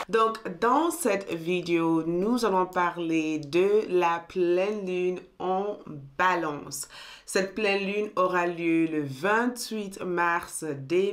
Donc, dans cette vidéo, nous allons parler de la pleine lune en balance. Cette pleine lune aura lieu le 28 mars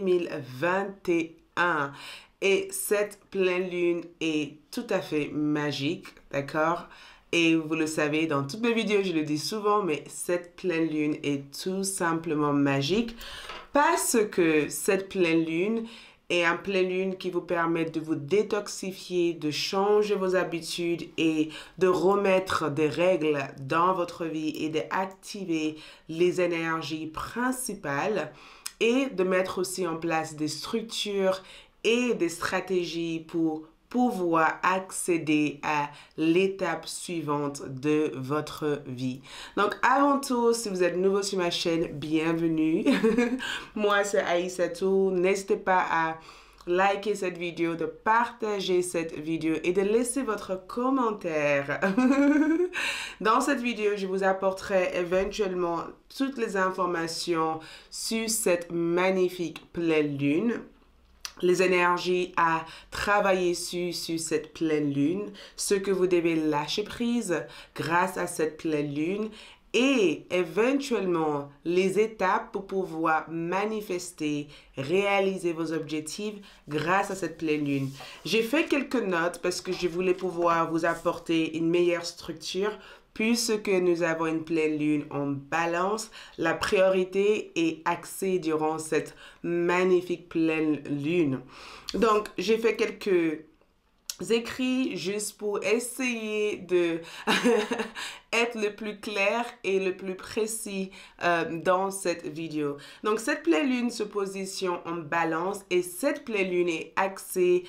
2021. Et cette pleine lune est tout à fait magique, d'accord? Et vous le savez, dans toutes mes vidéos, je le dis souvent, mais cette pleine lune est tout simplement magique parce que cette pleine lune est une pleine lune qui vous permet de vous détoxifier, de changer vos habitudes et de remettre des règles dans votre vie et d'activer les énergies principales et de mettre aussi en place des structures et des stratégies pour pouvoir accéder à l'étape suivante de votre vie. Donc, avant tout, si vous êtes nouveau sur ma chaîne, bienvenue. Moi, c'est Aïssatou. N'hésitez pas à liker cette vidéo, de partager cette vidéo et de laisser votre commentaire. Dans cette vidéo, je vous apporterai éventuellement toutes les informations sur cette magnifique pleine lune, les énergies à travailler sur cette pleine lune, ce que vous devez lâcher prise grâce à cette pleine lune et éventuellement les étapes pour pouvoir manifester, réaliser vos objectifs grâce à cette pleine lune. J'ai fait quelques notes parce que je voulais pouvoir vous apporter une meilleure structure. Puisque nous avons une pleine lune en balance, la priorité est axée durant cette magnifique pleine lune. Donc, j'ai fait quelques écrits juste pour essayer de être le plus clair et le plus précis dans cette vidéo. Donc, cette pleine lune se positionne en balance et cette pleine lune est axée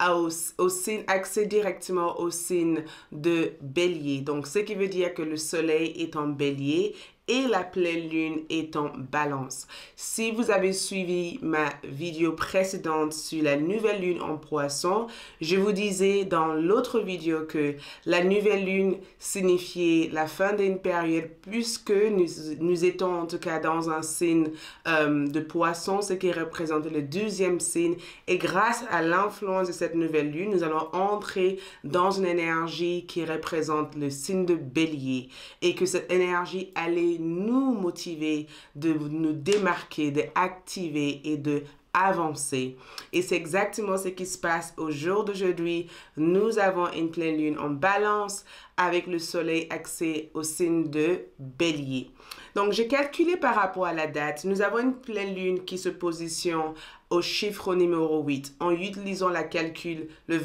axé directement au signe de Bélier. Donc, ce qui veut dire que le soleil est en Bélier et la pleine lune est en balance. Si vous avez suivi ma vidéo précédente sur la nouvelle lune en poisson, je vous disais dans l'autre vidéo que la nouvelle lune signifiait la fin d'une période puisque nous étions en tout cas dans un signe de poisson, ce qui représente le 12e signe. Et grâce à l'influence de cette nouvelle lune, nous allons entrer dans une énergie qui représente le signe de Bélier et que cette énergie allait nous motiver de nous démarquer, d'activer et de avancer. Et c'est exactement ce qui se passe au jour d'aujourd'hui. Nous avons une pleine lune en balance avec le soleil axé au signe de Bélier. Donc, j'ai calculé par rapport à la date. Nous avons une pleine lune qui se positionne au chiffre numéro 8 en utilisant la calcul le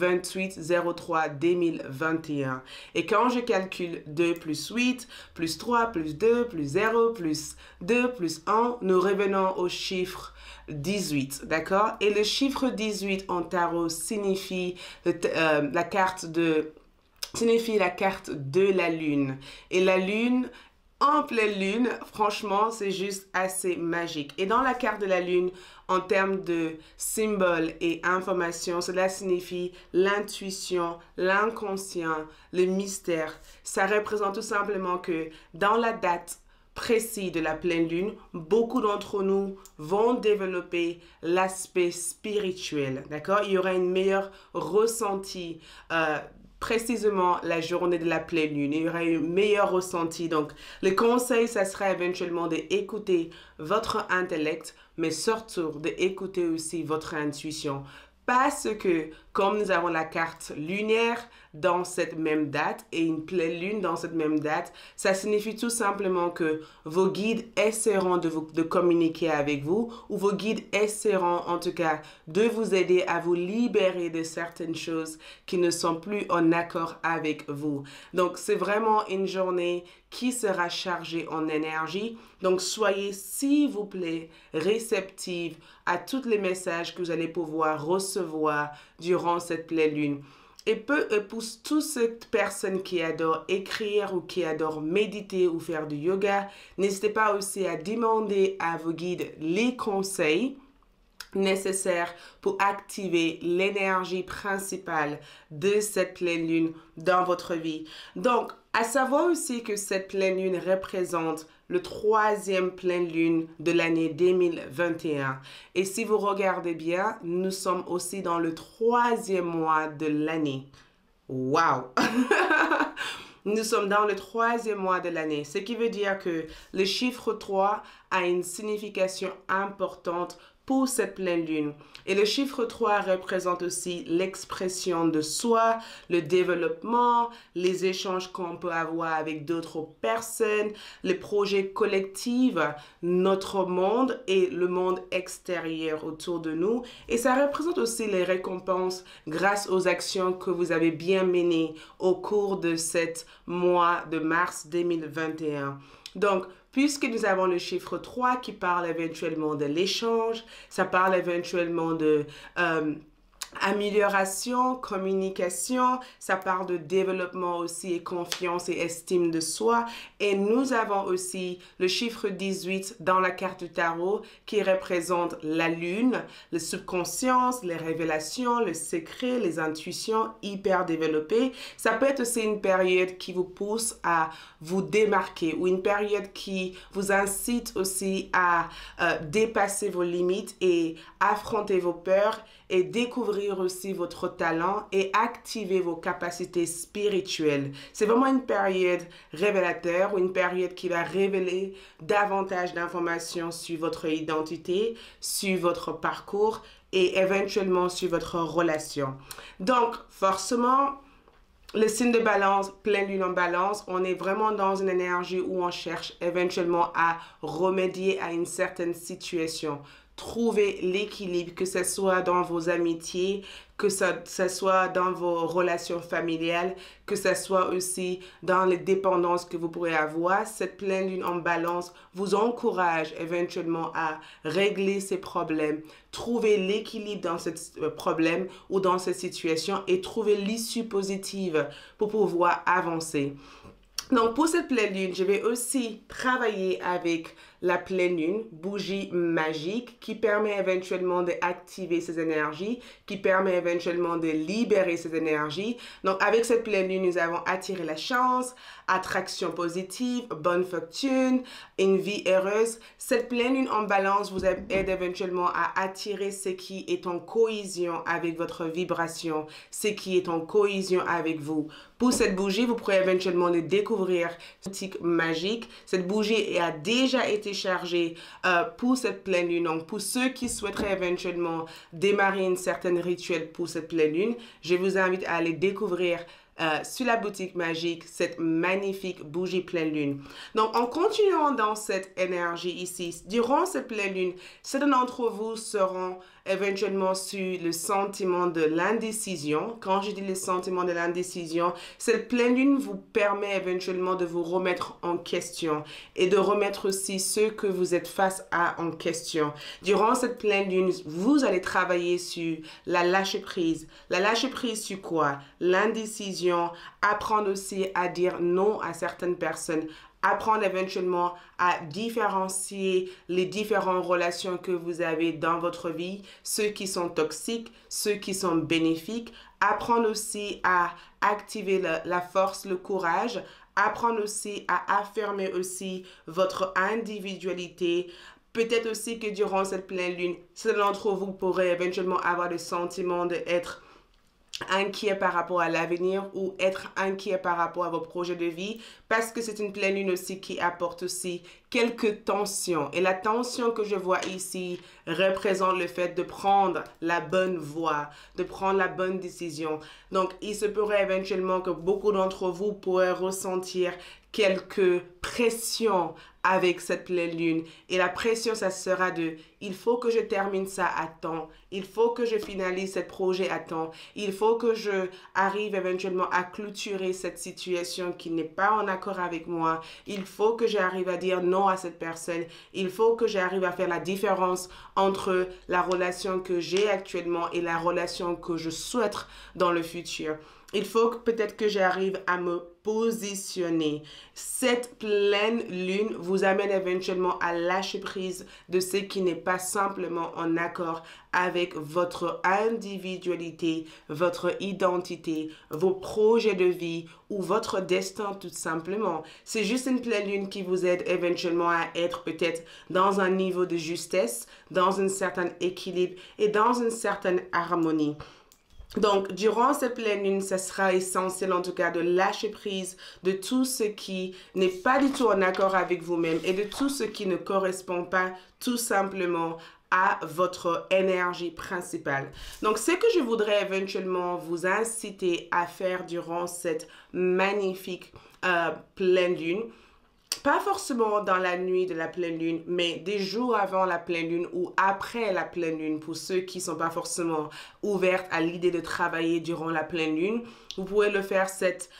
28/03/2021. Et quand je calcule 2 plus 8, plus 3, plus 2, plus 0, plus 2, plus 1, nous revenons au chiffre 18, d'accord? Et le chiffre 18 en tarot signifie la carte de la lune. Et la lune, en pleine lune, franchement, c'est juste assez magique. Et dans la carte de la lune, en termes de symboles et informations, cela signifie l'intuition, l'inconscient, le mystère. Ça représente tout simplement que dans la date précis de la pleine lune, beaucoup d'entre nous vont développer l'aspect spirituel, d'accord? Il y aura une meilleure ressenti précisément la journée de la pleine lune. Il y aura un meilleur ressenti. Donc, le conseil, ça sera éventuellement d'écouter votre intellect, mais surtout d'écouter aussi votre intuition. Parce que, comme nous avons la carte lunaire dans cette même date et une pleine lune dans cette même date, ça signifie tout simplement que vos guides essaieront de communiquer avec vous ou vos guides essaieront en tout cas de vous aider à vous libérer de certaines choses qui ne sont plus en accord avec vous. Donc, c'est vraiment une journée qui sera chargée en énergie. Donc, soyez, s'il vous plaît, réceptive à tous les messages que vous allez pouvoir recevoir durant cette pleine lune. Et pour toutes ces personnes qui adorent écrire ou qui adorent méditer ou faire du yoga, n'hésitez pas aussi à demander à vos guides les conseils nécessaires pour activer l'énergie principale de cette pleine lune dans votre vie. Donc, à savoir aussi que cette pleine lune représente le troisième pleine lune de l'année 2021. Et si vous regardez bien, nous sommes aussi dans le troisième mois de l'année. Wow! Nous sommes dans le troisième mois de l'année, ce qui veut dire que le chiffre 3 a une signification importante pour cette pleine lune. Et le chiffre 3 représente aussi l'expression de soi, le développement, les échanges qu'on peut avoir avec d'autres personnes, les projets collectifs, notre monde et le monde extérieur autour de nous. Et ça représente aussi les récompenses grâce aux actions que vous avez bien menées au cours de ce mois de mars 2021. Donc, puisque nous avons le chiffre 3 qui parle éventuellement de l'échange, ça parle éventuellement de amélioration, communication, ça parle de développement aussi et confiance et estime de soi. Et nous avons aussi le chiffre 18 dans la carte du tarot qui représente la lune, le subconscient, les révélations, le secret, les intuitions hyper développées. Ça peut être aussi une période qui vous pousse à vous démarquer ou une période qui vous incite aussi à dépasser vos limites et affronter vos peurs et découvrir aussi votre talent et activer vos capacités spirituelles. C'est vraiment une période révélateur ou une période qui va révéler davantage d'informations sur votre identité, sur votre parcours et éventuellement sur votre relation. Donc, forcément, le signe de balance, pleine lune en balance, on est vraiment dans une énergie où on cherche éventuellement à remédier à une certaine situation. Trouver l'équilibre, que ce soit dans vos amitiés, que ce soit dans vos relations familiales, que ce soit aussi dans les dépendances que vous pourrez avoir. Cette pleine lune en balance vous encourage éventuellement à régler ces problèmes, trouver l'équilibre dans ce problème ou dans cette situation et trouver l'issue positive pour pouvoir avancer. Donc, pour cette pleine lune, je vais aussi travailler avec la pleine lune, bougie magique, qui permet éventuellement d'activer ces énergies, qui permet éventuellement de libérer ces énergies. Donc, avec cette pleine lune, nous avons attiré la chance, attraction positive, bonne fortune, une vie heureuse. Cette pleine lune en balance vous aide éventuellement à attirer ce qui est en cohésion avec votre vibration, ce qui est en cohésion avec vous. Pour cette bougie, vous pourrez éventuellement le découvrir une boutique magique. Cette bougie a déjà été chargée pour cette pleine lune. Donc, pour ceux qui souhaiteraient éventuellement démarrer une certaine rituel pour cette pleine lune, je vous invite à aller découvrir sur la boutique magique cette magnifique bougie pleine lune. Donc, en continuant dans cette énergie ici, durant cette pleine lune, certains d'entre vous seront éventuellement sur le sentiment de l'indécision. Quand je dis le sentiment de l'indécision, cette pleine lune vous permet éventuellement de vous remettre en question et de remettre aussi ce que vous êtes face à en question. Durant cette pleine lune, vous allez travailler sur la lâcher prise. La lâcher prise sur quoi? L'indécision, apprendre aussi à dire non à certaines personnes, apprendre éventuellement à différencier les différentes relations que vous avez dans votre vie, ceux qui sont toxiques, ceux qui sont bénéfiques, apprendre aussi à activer la force, le courage, apprendre aussi à affirmer aussi votre individualité. Peut-être aussi que durant cette pleine lune, certains d'entre vous pourraient éventuellement avoir le sentiment d'être inquiet par rapport à l'avenir ou être inquiet par rapport à vos projets de vie parce que c'est une pleine lune aussi qui apporte aussi quelques tensions. Et la tension que je vois ici représente le fait de prendre la bonne voie, de prendre la bonne décision. Donc, il se pourrait éventuellement que beaucoup d'entre vous pourraient ressentir quelques pressions avec cette pleine lune. Et la pression, ça sera de « il faut que je termine ça à temps, il faut que je finalise ce projet à temps, il faut que je arrive éventuellement à clôturer cette situation qui n'est pas en accord avec moi, il faut que j'arrive à dire non à cette personne, il faut que j'arrive à faire la différence entre la relation que j'ai actuellement et la relation que je souhaite dans le futur. » Il faut que peut-être que j'arrive à me positionner. Cette pleine lune vous amène éventuellement à lâcher prise de ce qui n'est pas simplement en accord avec votre individualité, votre identité, vos projets de vie ou votre destin tout simplement. C'est juste une pleine lune qui vous aide éventuellement à être peut-être dans un niveau de justesse, dans un certain équilibre et dans une certaine harmonie. Donc, durant cette pleine lune, ça sera essentiel en tout cas de lâcher prise de tout ce qui n'est pas du tout en accord avec vous-même et de tout ce qui ne correspond pas tout simplement à votre énergie principale. Donc, ce que je voudrais éventuellement vous inciter à faire durant cette magnifique pleine lune, pas forcément dans la nuit de la pleine lune, mais des jours avant la pleine lune ou après la pleine lune, pour ceux qui ne sont pas forcément ouverts à l'idée de travailler durant la pleine lune, vous pouvez le faire cette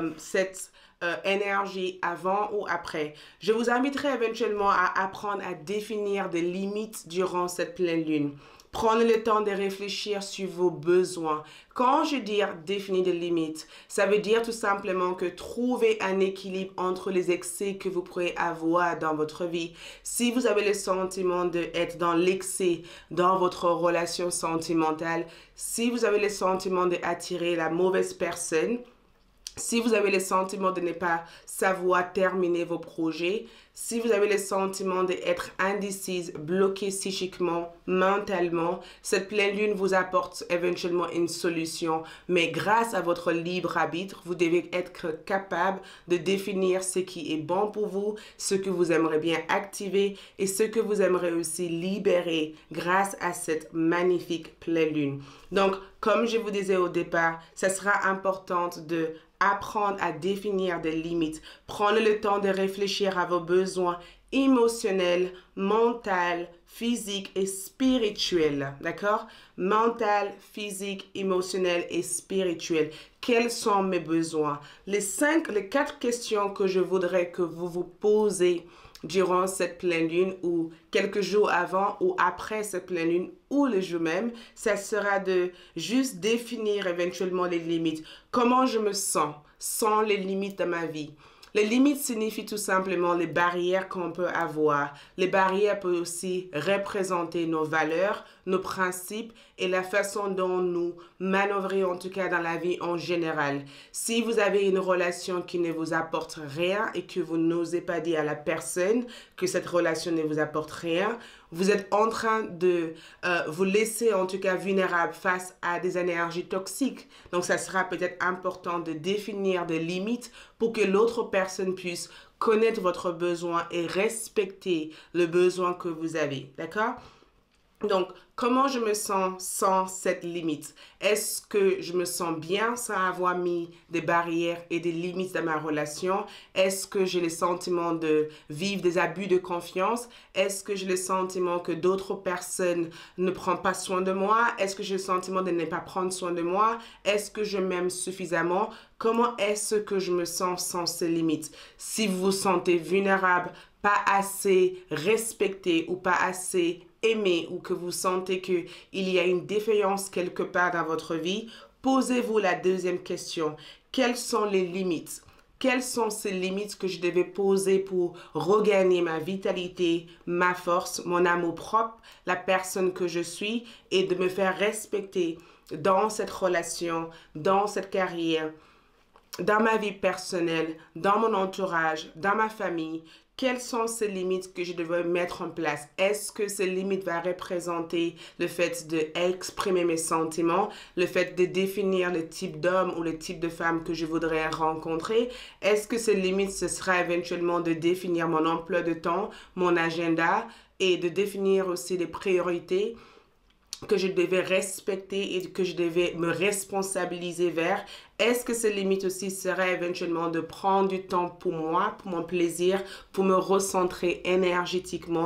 énergie avant ou après. Je vous inviterai éventuellement à apprendre à définir des limites durant cette pleine lune. Prenez le temps de réfléchir sur vos besoins. Quand je dis définir des limites, ça veut dire tout simplement que trouver un équilibre entre les excès que vous pourrez avoir dans votre vie. Si vous avez le sentiment d'être dans l'excès dans votre relation sentimentale, si vous avez le sentiment d'attirer la mauvaise personne, si vous avez le sentiment de ne pas savoir terminer vos projets, si vous avez le sentiment d'être indécise, bloquée psychiquement, mentalement, cette pleine lune vous apporte éventuellement une solution. Mais grâce à votre libre arbitre, vous devez être capable de définir ce qui est bon pour vous, ce que vous aimeriez bien activer et ce que vous aimeriez aussi libérer grâce à cette magnifique pleine lune. Donc, comme je vous disais au départ, ça sera important de apprendre à définir des limites. Prenez le temps de réfléchir à vos besoins émotionnels, mentaux, physiques et spirituels. D'accord? Mental, physique, émotionnel et spirituel. Quels sont mes besoins? Les 4 questions que je voudrais que vous vous posez durant cette pleine lune ou quelques jours avant ou après cette pleine lune ou le jour même, ça sera de juste définir éventuellement les limites. Comment je me sens sans les limites de ma vie? Les limites signifient tout simplement les barrières qu'on peut avoir. Les barrières peuvent aussi représenter nos valeurs, nos principes et la façon dont nous manœuvrons en tout cas dans la vie en général. Si vous avez une relation qui ne vous apporte rien et que vous n'osez pas dire à la personne que cette relation ne vous apporte rien, vous êtes en train de vous laisser en tout cas vulnérable face à des énergies toxiques. Donc, ça sera peut-être important de définir des limites pour que l'autre personne puisse connaître votre besoin et respecter le besoin que vous avez. D'accord? Donc, comment je me sens sans cette limite? Est-ce que je me sens bien sans avoir mis des barrières et des limites dans ma relation? Est-ce que j'ai le sentiment de vivre des abus de confiance? Est-ce que j'ai le sentiment que d'autres personnes ne prennent pas soin de moi? Est-ce que j'ai le sentiment de ne pas prendre soin de moi? Est-ce que je m'aime suffisamment? Comment est-ce que je me sens sans ces limites? Si vous vous sentez vulnérable, pas assez respecté ou pas assez aimé ou que vous sentez qu'il y a une défaillance quelque part dans votre vie, posez-vous la deuxième question. Quelles sont les limites? Quelles sont ces limites que je devais poser pour regagner ma vitalité, ma force, mon amour propre, la personne que je suis et de me faire respecter dans cette relation, dans cette carrière, dans ma vie personnelle, dans mon entourage, dans ma famille? Quelles sont ces limites que je devrais mettre en place? Est-ce que ces limites vont représenter le fait d'exprimer mes sentiments, le fait de définir le type d'homme ou le type de femme que je voudrais rencontrer? Est-ce que ces limites, ce sera éventuellement de définir mon emploi de temps, mon agenda et de définir aussi les priorités que je devais respecter et que je devais me responsabiliser vers? Est-ce que ces limites aussi seraient éventuellement de prendre du temps pour moi, pour mon plaisir, pour me recentrer énergétiquement?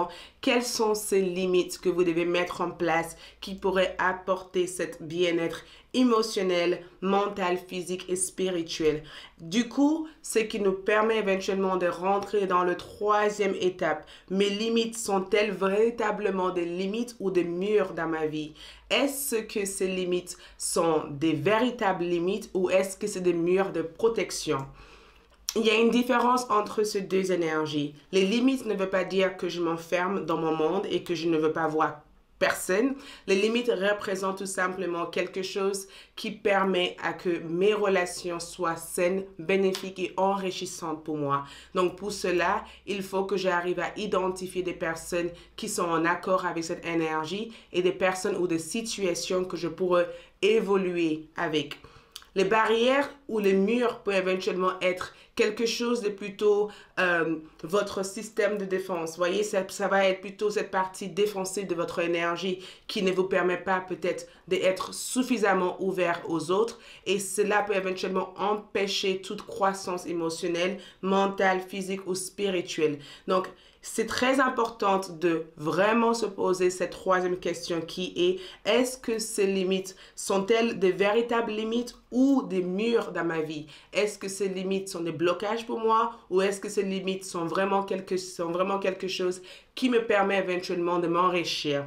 quelles sont ces limites que vous devez mettre en place qui pourraient apporter cet bien-être émotionnel, mental, physique et spirituel. Du coup, ce qui nous permet éventuellement de rentrer dans le troisième étape. Mes limites sont-elles véritablement des limites ou des murs dans ma vie? Est-ce que ces limites sont des véritables limites ou est-ce que c'est des murs de protection? Il y a une différence entre ces deux énergies. Les limites ne veulent pas dire que je m'enferme dans mon monde et que je ne veux pas voir personne. Les limites représentent tout simplement quelque chose qui permet à que mes relations soient saines, bénéfiques et enrichissantes pour moi. Donc pour cela, il faut que j'arrive à identifier des personnes qui sont en accord avec cette énergie et des personnes ou des situations que je pourrais évoluer avec. Les barrières ou les murs peuvent éventuellement être quelque chose de plutôt votre système de défense. Voyez, ça va être plutôt cette partie défensive de votre énergie qui ne vous permet pas peut-être d'être suffisamment ouvert aux autres. Et cela peut éventuellement empêcher toute croissance émotionnelle, mentale, physique ou spirituelle. Donc, c'est très important de vraiment se poser cette troisième question qui est que ces limites sont-elles des véritables limites ou des murs dans ma vie? Est-ce que ces limites sont des blocages pour moi ou est-ce que ces limites sont vraiment quelque chose qui me permet éventuellement de m'enrichir?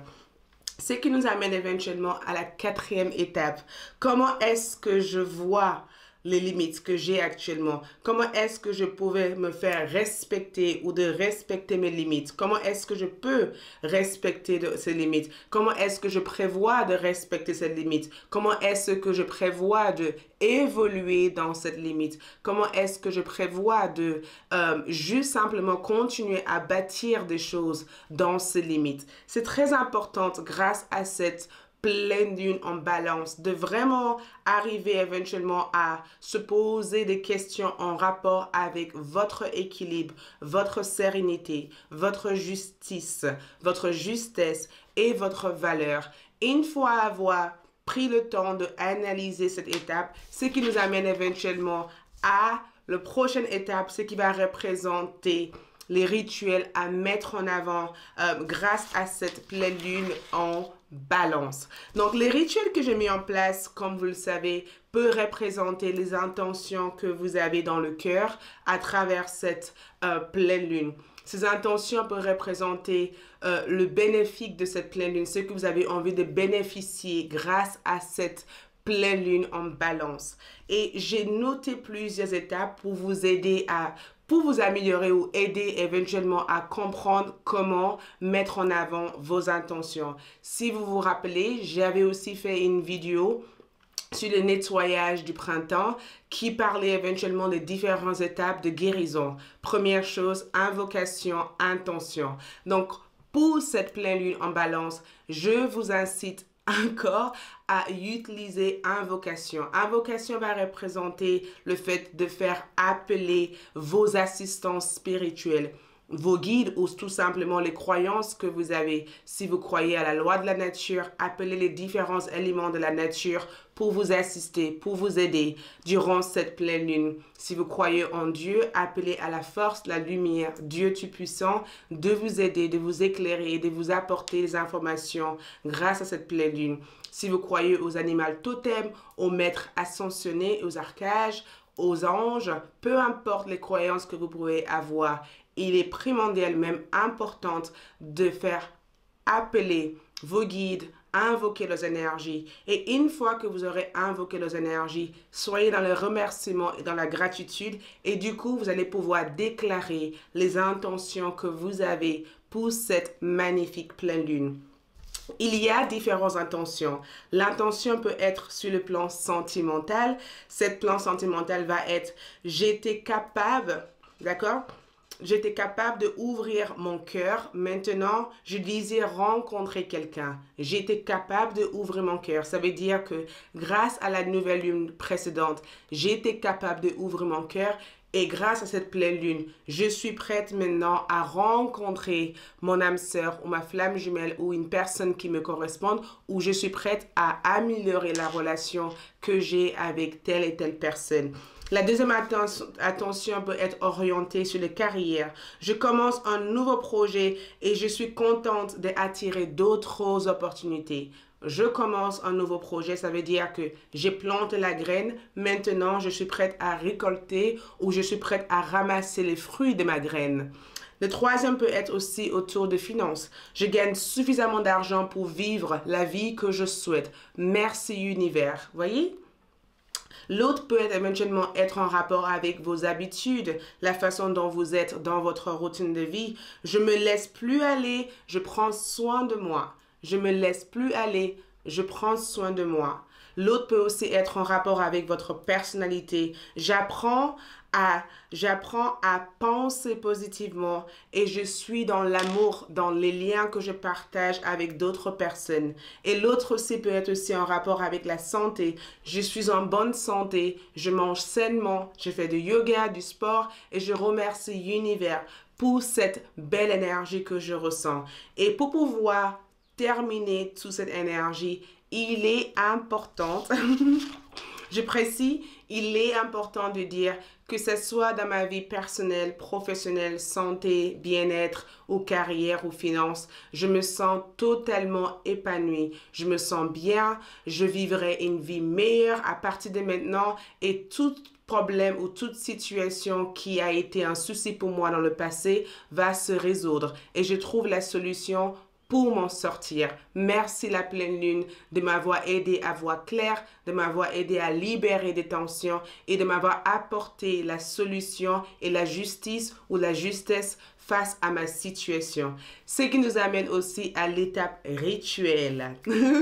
Ce qui nous amène éventuellement à la quatrième étape. Comment est-ce que je vois les limites que j'ai actuellement? Comment est-ce que je pouvais me faire respecter ou de respecter mes limites? Comment est-ce que je peux respecter ces limites? Comment est-ce que je prévois de respecter cette limite? Comment est-ce que je prévois de évoluer dans cette limite? Comment est-ce que je prévois de juste simplement continuer à bâtir des choses dans ces limites? C'est très important grâce à cette pleine lune en balance, de vraiment arriver éventuellement à se poser des questions en rapport avec votre équilibre, votre sérénité, votre justice, votre justesse et votre valeur. Une fois avoir pris le temps d'analyser cette étape, ce qui nous amène éventuellement à la prochaine étape, ce qui va représenter les rituels à mettre en avant grâce à cette pleine lune en balance. Donc, les rituels que j'ai mis en place, comme vous le savez, peuvent représenter les intentions que vous avez dans le cœur à travers cette pleine lune. Ces intentions peuvent représenter le bénéfice de cette pleine lune, ce que vous avez envie de bénéficier grâce à cette pleine lune en balance. Et j'ai noté plusieurs étapes pour vous aider pour vous améliorer ou aider éventuellement à comprendre comment mettre en avant vos intentions. Si vous vous rappelez, j'avais aussi fait une vidéo sur le nettoyage du printemps qui parlait éventuellement des différentes étapes de guérison. Première chose, invocation, intention. Donc, pour cette pleine lune en balance, je vous incite encore à utiliser invocation. Invocation va représenter le fait de faire appeler vos assistants spirituels, vos guides ou tout simplement les croyances que vous avez. Si vous croyez à la loi de la nature, appelez les différents éléments de la nature pour vous assister, pour vous aider durant cette pleine lune. Si vous croyez en Dieu, appelez à la force, la lumière, Dieu Tout-Puissant, de vous aider, de vous éclairer et de vous apporter les informations grâce à cette pleine lune. Si vous croyez aux animaux totems, aux maîtres ascensionnés, aux archanges, aux anges, peu importe les croyances que vous pouvez avoir, il est primordial, même important, de faire appeler vos guides, invoquer leurs énergies. Et une fois que vous aurez invoqué leurs énergies, soyez dans le remerciement et dans la gratitude. Et du coup, vous allez pouvoir déclarer les intentions que vous avez pour cette magnifique pleine lune. Il y a différentes intentions. L'intention peut être sur le plan sentimental. Cette plan sentimental va être « j'étais capable », d'accord ? J'étais capable d'ouvrir mon cœur. Maintenant, je désire rencontrer quelqu'un. J'étais capable d'ouvrir mon cœur. Ça veut dire que grâce à la nouvelle lune précédente, j'étais capable d'ouvrir mon cœur Et grâce à cette pleine lune, je suis prête maintenant à rencontrer mon âme sœur ou ma flamme jumelle ou une personne qui me corresponde, ou je suis prête à améliorer la relation que j'ai avec telle et telle personne. La deuxième attention peut être orientée sur les carrières. Je commence un nouveau projet et je suis contente d'attirer d'autres opportunités. Je commence un nouveau projet, ça veut dire que j'ai planté la graine, maintenant je suis prête à récolter ou je suis prête à ramasser les fruits de ma graine. Le troisième peut être aussi autour de finances. Je gagne suffisamment d'argent pour vivre la vie que je souhaite. Merci univers. Voyez? L'autre peut éventuellement être en rapport avec vos habitudes, la façon dont vous êtes dans votre routine de vie. Je me laisse plus aller, je prends soin de moi. Je me laisse plus aller, je prends soin de moi. L'autre peut aussi être en rapport avec votre personnalité. J'apprends à penser positivement et je suis dans l'amour, dans les liens que je partage avec d'autres personnes. Et l'autre aussi peut être aussi en rapport avec la santé. Je suis en bonne santé, je mange sainement, je fais du yoga, du sport et je remercie l'univers pour cette belle énergie que je ressens. Et pour pouvoir terminer toute cette énergie, il est important, je précise, il est important de dire que ce soit dans ma vie personnelle, professionnelle, santé, bien-être ou carrière ou finance, je me sens totalement épanouie. Je me sens bien, je vivrai une vie meilleure à partir de maintenant et tout problème ou toute situation qui a été un souci pour moi dans le passé va se résoudre et je trouve la solution pour m'en sortir. Merci la pleine lune de m'avoir aidé à voir clair, de m'avoir aidé à libérer des tensions et de m'avoir apporté la solution et la justice ou la justesse face à ma situation. Ce qui nous amène aussi à l'étape rituelle.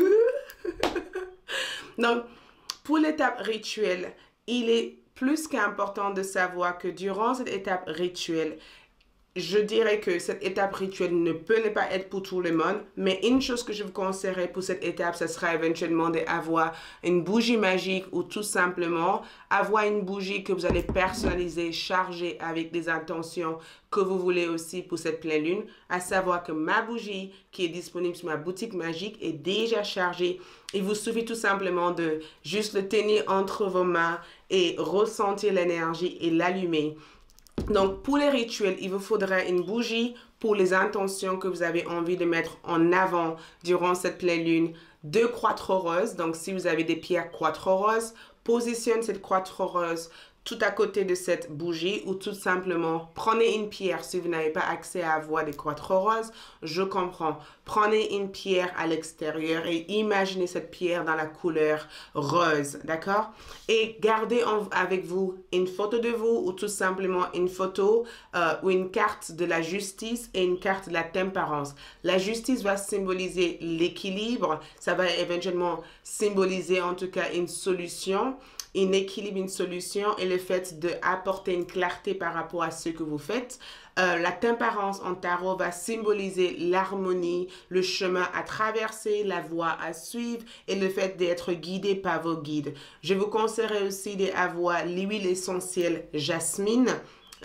Donc, pour l'étape rituelle, il est plus qu'important de savoir que durant cette étape rituelle, je dirais que cette étape rituelle ne peut ne pas être pour tout le monde, mais une chose que je vous conseillerais pour cette étape, ce sera éventuellement d'avoir une bougie magique ou tout simplement avoir une bougie que vous allez personnaliser, charger avec des intentions que vous voulez aussi pour cette pleine lune, à savoir que ma bougie qui est disponible sur ma boutique magique est déjà chargée. Il vous suffit tout simplement de juste le tenir entre vos mains et ressentir l'énergie et l'allumer. Donc, pour les rituels, il vous faudra une bougie pour les intentions que vous avez envie de mettre en avant durant cette pleine lune. 2 quartz roses. Donc, si vous avez des pierres quartz roses, positionne cette quartz rose tout à côté de cette bougie ou tout simplement prenez une pierre si vous n'avez pas accès à avoir des quartz roses, je comprends. Prenez une pierre à l'extérieur et imaginez cette pierre dans la couleur rose, d'accord? Et gardez avec vous une photo de vous ou tout simplement une photo ou une carte de la justice et une carte de la tempérance. La justice va symboliser l'équilibre, ça va éventuellement symboliser en tout cas une solution, un équilibre, une solution et le fait d'apporter une clarté par rapport à ce que vous faites. La tempérance en tarot va symboliser l'harmonie, le chemin à traverser, la voie à suivre et le fait d'être guidé par vos guides. Je vous conseillerais aussi d'avoir l'huile essentielle jasmin,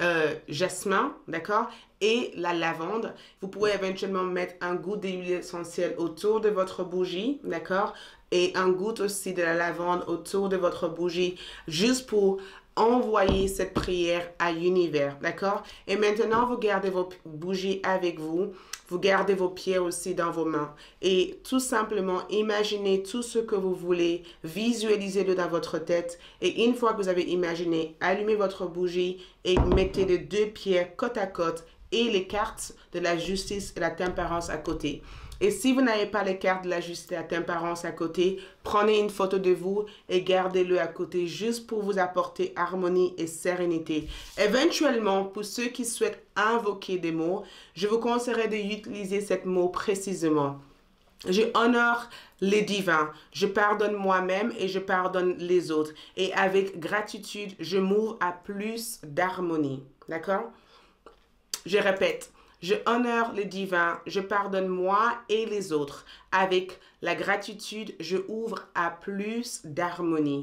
d'accord, et la lavande. Vous pouvez éventuellement mettre un goût d'huile essentielle autour de votre bougie, d'accord, et un goût aussi de la lavande autour de votre bougie, juste pour envoyer cette prière à l'univers, d'accord? Et maintenant, vous gardez vos bougies avec vous. Vous gardez vos pierres aussi dans vos mains. Et tout simplement, imaginez tout ce que vous voulez. Visualisez-le dans votre tête. Et une fois que vous avez imaginé, allumez votre bougie et mettez les 2 pierres côte à côte et les cartes de la justice et la tempérance à côté. Et si vous n'avez pas les cartes de la justice et la tempérance à côté, prenez une photo de vous et gardez-le à côté juste pour vous apporter harmonie et sérénité. Éventuellement, pour ceux qui souhaitent invoquer des mots, je vous conseillerais d'utiliser ce mot précisément. Je honore les divins, je pardonne moi-même et je pardonne les autres. Et avec gratitude, je m'ouvre à plus d'harmonie. D'accord? Je répète. Je honore les divins, je pardonne moi et les autres. Avec la gratitude, je ouvre à plus d'harmonie.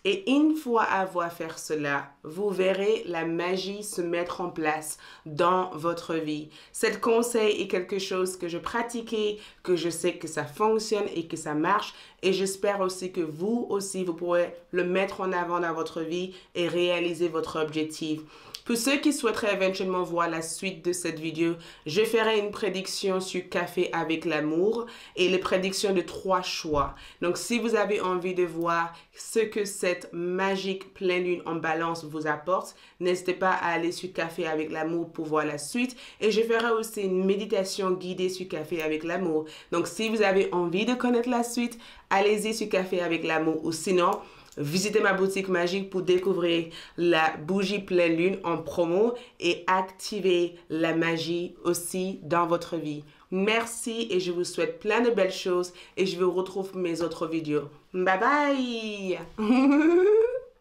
Et une fois avoir fait cela, vous verrez la magie se mettre en place dans votre vie. Cet conseil est quelque chose que je pratiquais, que je sais que ça fonctionne et que ça marche. Et j'espère aussi que vous aussi, vous pourrez le mettre en avant dans votre vie et réaliser votre objectif. Pour ceux qui souhaiteraient éventuellement voir la suite de cette vidéo, je ferai une prédiction sur Café avec l'amour et les prédictions de 3 choix. Donc, si vous avez envie de voir ce que cette magique pleine lune en balance vous apporte, n'hésitez pas à aller sur Café avec l'amour pour voir la suite. Et je ferai aussi une méditation guidée sur Café avec l'amour. Donc, si vous avez envie de connaître la suite, allez-y sur Café avec l'amour ou sinon, visitez ma boutique magique pour découvrir la bougie pleine lune en promo et activer la magie aussi dans votre vie. Merci et je vous souhaite plein de belles choses et je vous retrouve pour mes autres vidéos. Bye bye!